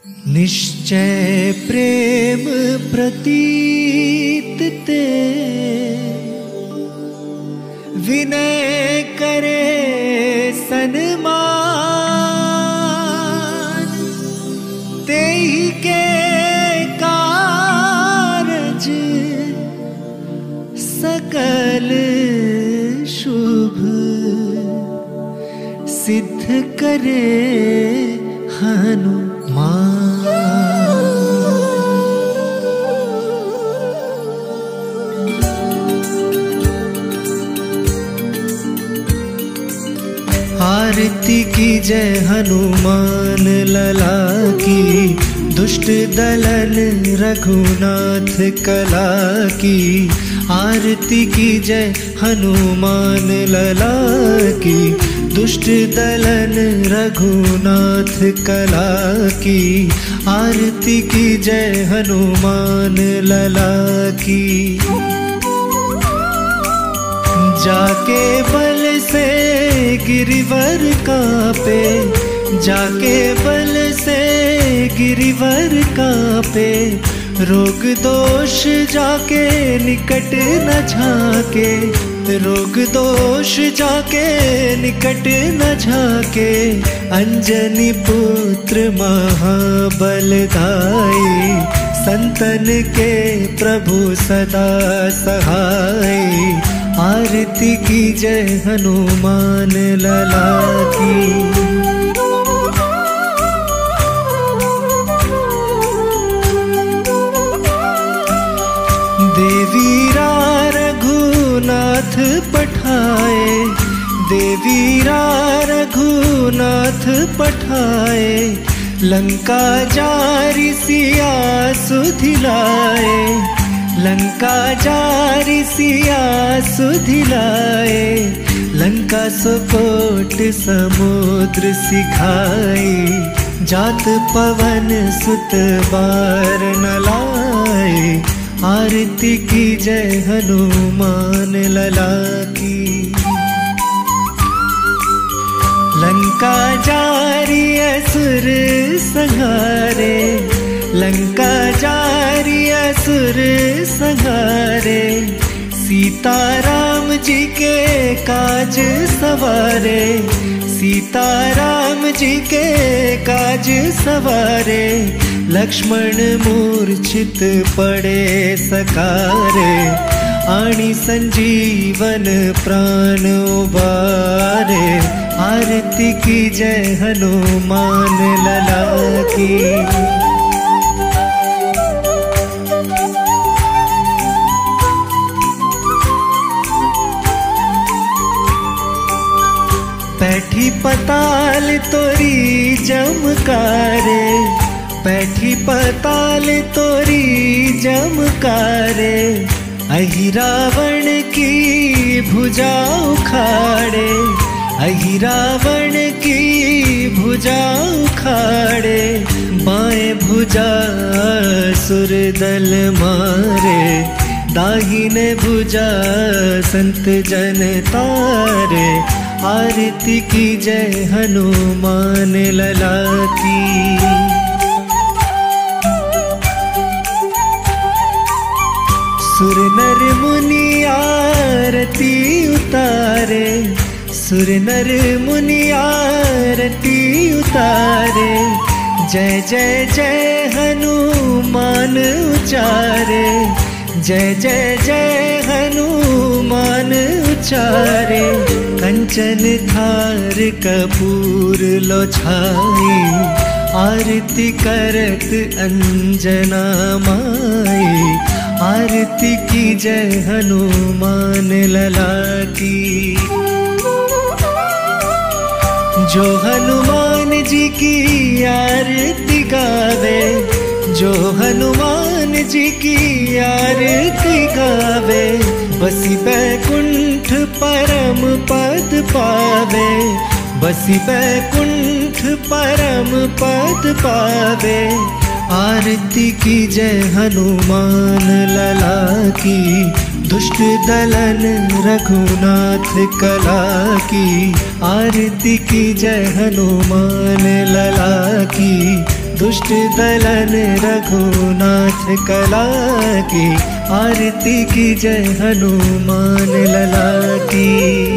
निश्चय प्रेम प्रतीत ते विनय करे सन्मान, तेहि के कारज सकल शुभ सिद्ध करे हनुमान। आरती की जय हनुमान लला की, दुष्ट दलन रघुनाथ कला की। आरती की जय हनुमान लला की, दुष्ट दलन रघुनाथ कला की। आरती की जय हनुमान लला की। जाके बल से गिरिवर कांपे, जाके बल से गिरिवर कांपे। रोग दोष जाके निकट न झाके, रोग दोष जाके निकट न झाके। अंजनी पुत्र महाबलदाई, संतन के प्रभु सदा सहाय। आरती की जय हनुमान लला की। देवीरा रघुनाथ पठाए, देवीरा रघुनाथ पठाए। लंका जारि सिया सुधिलाए, लंका जारि सिया सुधिलाए। लंका सुकोट समुद्र सिखाए, जात पवन सुत बार न लाए। आरती की जय हनुमान लला की। लंका जारि असुर संहारे, लंका जारि असुर संहारे। सीताराम जी के काज सवारे, सीताराम जी के काज सवारे। लक्ष्मण मूर्छित पड़े सकारे, आनी संजीवन प्राण उबारे। आरती की जय हनुमान लला की। पैठी पताल तोरी जमकारे, पैठी पताल तोरी जमकारे। अहि रावण की भुजा उखाड़े, अहि रावण की भुजा उखाड़े। बाएं भुजा असुर दल मारे, दाहिने भुजा संत जन तारे। आरती की जय हनुमान लला की। सुर नर मुनि आरती उतारे, सुर नर मुनि आरती उतारे। जय जय जय हनुमान उचारे, जय जय जय हनुमान उचारे। कंचन थार कपूर लो छाई, आरती करत अंजना माई। आरती की जय हनुमान लला की। जो हनुमान जी की आरती गावे, जो हनुमान जी की आरती गावे। बसी बैकुंठ परम पद पावे, बसी बैकुंठ परम पद पावे। आरती की जय हनुमान लला की। दुष्ट दलन रघुनाथ कला की। आरती की जय हनुमान लला की। दुष्ट दलन रघुनाथ कला की, आरती की जय हनुमान लला की।